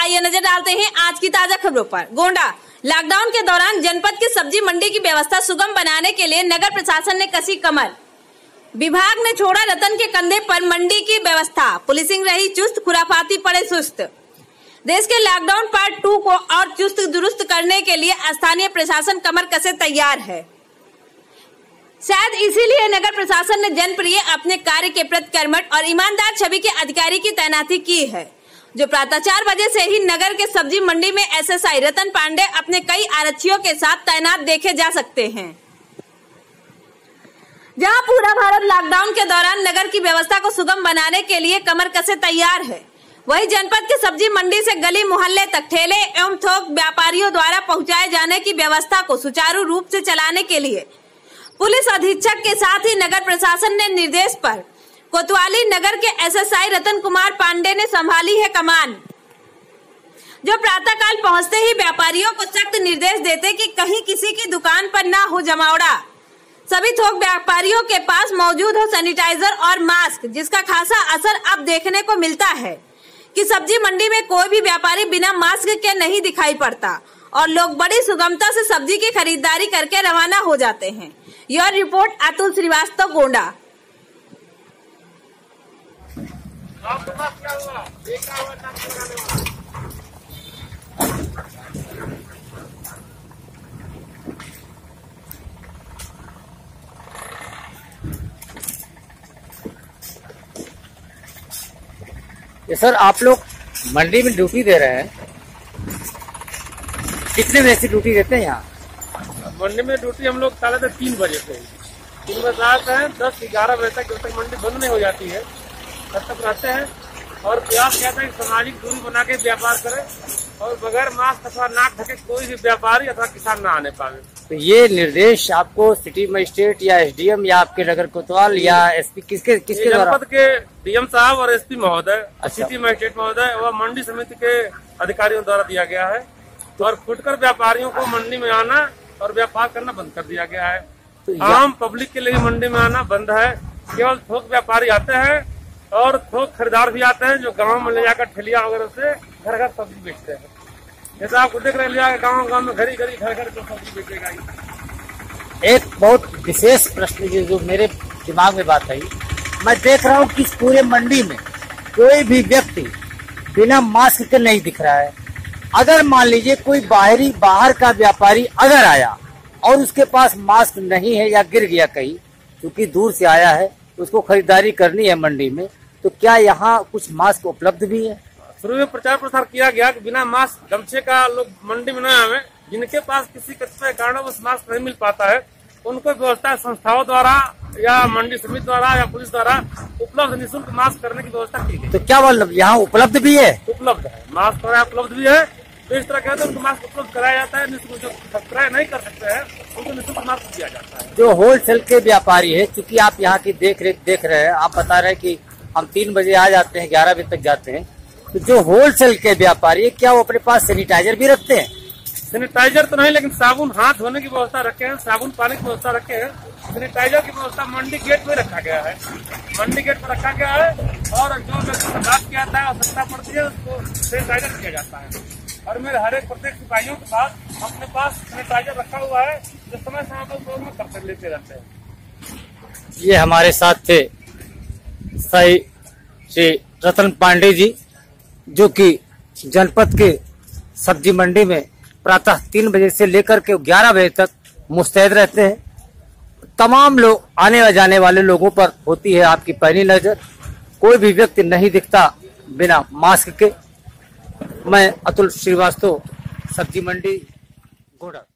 आइए नजर डालते हैं आज की ताजा खबरों पर। गोंडा लॉकडाउन के दौरान जनपद की सब्जी मंडी की व्यवस्था सुगम बनाने के लिए नगर प्रशासन ने कसी कमर। विभाग ने छोड़ा रतन के कंधे पर मंडी की व्यवस्था। पुलिसिंग रही चुस्त, खुराफाती पड़े सुस्त। देश के लॉकडाउन पार्ट 2 को और चुस्त दुरुस्त करने के लिए स्थानीय प्रशासन कमर कसे तैयार है। शायद इसीलिए नगर प्रशासन ने जनप्रिय अपने कार्य के प्रति कर्मठ और ईमानदार छवि के अधिकारी की तैनाती की है, जो प्रातः 4 बजे से ही नगर के सब्जी मंडी में एसएसआई रतन पांडे अपने कई आरक्षियों के साथ तैनात देखे जा सकते हैं। जहां पूरा भारत लॉकडाउन के दौरान नगर की व्यवस्था को सुगम बनाने के लिए कमर कसे तैयार है, वहीं जनपद की सब्जी मंडी से गली मोहल्ले तक ठेले एवं थोक व्यापारियों द्वारा पहुंचाए जाने की व्यवस्था को सुचारू रूप से चलाने के लिए पुलिस अधीक्षक के साथ ही नगर प्रशासन ने निर्देश पर कोतवाली नगर के एसएसआई रतन कुमार पांडे ने संभाली है कमान, जो प्रातःकाल पहुंचते ही व्यापारियों को सख्त निर्देश देते कि कहीं किसी की दुकान पर ना हो जमावड़ा। सभी थोक व्यापारियों के पास मौजूद हो सैनिटाइजर और मास्क, जिसका खासा असर अब देखने को मिलता है कि सब्जी मंडी में कोई भी व्यापारी बिना मास्क के नहीं दिखाई पड़ता और लोग बड़ी सुगमता से सब्जी की खरीदारी करके रवाना हो जाते हैं। यह रिपोर्ट अतुल श्रीवास्तव, गोंडा। ये सर, आप लोग मंडी में ड्यूटी दे रहे हैं, कितने बजे से ड्यूटी देते हैं यहाँ? मंडी में ड्यूटी हम लोग 3:30 बजे से 3 बजे आते हैं, 10-11 बजे तक, जब तक मंडी बंद नहीं हो जाती है तब तक रहते हैं। और प्रयास कहता है कि सामाजिक दूरी बना के व्यापार करें और बगैर मास्क अथवा नाक ढके कोई भी व्यापारी अथवा किसान न आने पावे। तो ये निर्देश आपको सिटी मजिस्ट्रेट या एसडीएम या आपके नगर कोतवाल या एसपी किसके द्वारा? जनपद के डीएम साहब और एसपी महोदय, अच्छा। सिटी मजिस्ट्रेट महोदय व मंडी समिति के अधिकारियों द्वारा दिया गया है। और फुटकर व्यापारियों को मंडी में आना और व्यापार करना बंद कर दिया गया है। तो आम पब्लिक के लिए मंडी में आना बंद है। केवल थोक व्यापारी आते हैं और थोक खरीदार भी आते हैं, जो गांव में ले जाकर ठेलिया वगैरह से घर घर सब्जी बेचते हैं। जैसा आपको देख रहे हैं, गांव गांव में घरी घरी घर घर तो सब्जी बेचेगा। एक बहुत विशेष प्रश्न जो मेरे दिमाग में बात आई, मैं देख रहा हूँ कि इस पूरे मंडी में कोई भी व्यक्ति बिना मास्क के नहीं दिख रहा है। अगर मान लीजिए कोई बाहर का व्यापारी अगर आया और उसके पास मास्क नहीं है या गिर गया कहीं, क्योंकि दूर से आया है, उसको खरीदारी करनी है मंडी में, तो क्या यहाँ कुछ मास्क उपलब्ध भी है? शुरू में प्रचार प्रसार किया गया कि बिना मास्क गमछे का लोग मंडी में न आवे। जिनके पास किसी कतिपय कारणवश मास्क नहीं मिल पाता है, उनको व्यवस्था संस्थाओं द्वारा या मंडी समिति द्वारा या पुलिस द्वारा उपलब्ध निःशुल्क मास्क करने की व्यवस्था की गई। तो क्या मतलब यहाँ उपलब्ध भी है? उपलब्ध है, मास्क उपलब्ध भी है। तो इस तरह कहते हैं उनको मास्क उपलब्ध कराया जाता है। जो क्रय नहीं कर सकते हैं उनको निःशुल्क मास्क दिया जाता है। जो होलसेल के व्यापारी है, क्योंकि आप यहाँ की देख रहे हैं, आप बता रहे हैं कि हम 3 बजे आ जाते हैं, 11 बजे तक जाते हैं, तो जो होलसेल के व्यापारी है, क्या वो अपने पास सैनिटाइजर भी रखते हैं? सैनिटाइजर तो नहीं, लेकिन साबुन हाथ धोने की व्यवस्था रखे हैं, साबुन पानी की व्यवस्था रखे हैं। सैनिटाइजर की व्यवस्था मंडी गेट में रखा गया है, मंडी गेट पर रखा गया है। और जो व्यक्ति बात किया जाता है, आवश्यकता पड़ती है, उसको सैनिटाइजर किया जाता है। और मेरे हर एक प्रत्येक सिपाहियों के साथ अपने पास सैनिटाइजर रखा हुआ है, जो समय समय पर उपयोग में करते लेते रहते हैं। ये हमारे साथ थे श्री रतन पांडे जी, जो कि जनपद के सब्जी मंडी में प्रातः 3 बजे से लेकर के 11 बजे तक मुस्तैद रहते हैं। तमाम लोग, आने जाने वाले लोगों पर होती है आपकी पैनी नजर। कोई भी व्यक्ति नहीं दिखता बिना मास्क के। मैं अतुल श्रीवास्तव, सब्जी मंडी, गोंडा।